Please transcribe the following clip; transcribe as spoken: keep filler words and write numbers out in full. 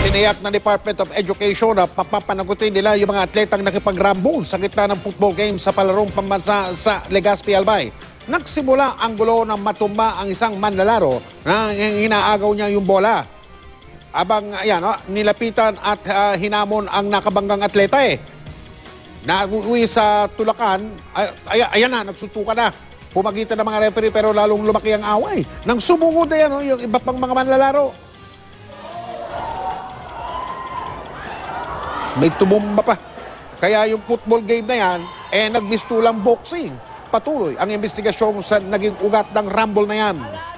Tiniyak ng Department of Education na papapanagutin nila yung mga atletang nakipagrambol sa gitna ng football game sa palarong pambansa sa Legazpi, Albay. Nagsimula ang gulo ng matumba ang isang manlalaro na hinaagaw niya yung bola. Abang ayan, oh, nilapitan at uh, hinamon ang nakabanggang atleta eh. Nauwi sa tulakan, ay, ayan na, nagsuntukan na. Pumagitan ng mga referee pero lalong lumaki ang away. Nang sumugod na yan, oh, yung iba pang mga manlalaro. May tumumba pa. Kaya yung football game na yan, eh nagmistulang boxing. Patuloy ang investigasyon sa naging ugat ng rumble na yan.